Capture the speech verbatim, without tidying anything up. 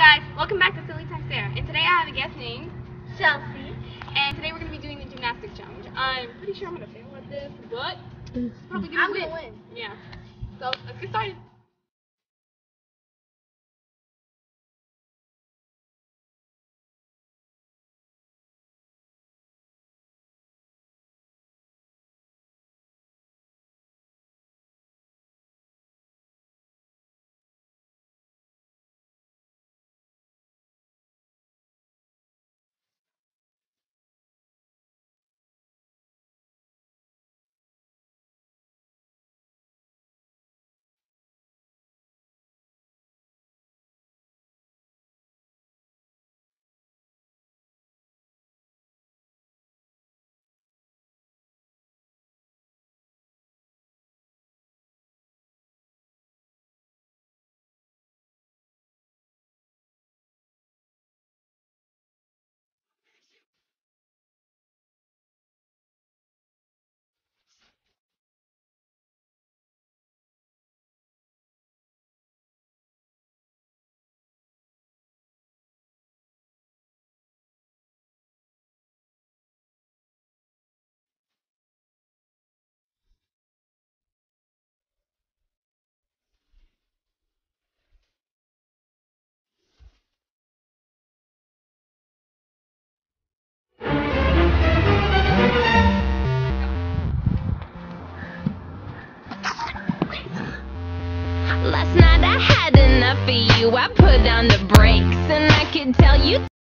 guys, welcome back to Silly Time Sarah. And today I have a guest named Chelsea. And today we're going to be doing the gymnastics challenge. I'm pretty sure I'm going to fail at this, but probably going I'm to going win. to win. Yeah. So let's get started. Last night I had enough of you. I put on the brakes and I could tell you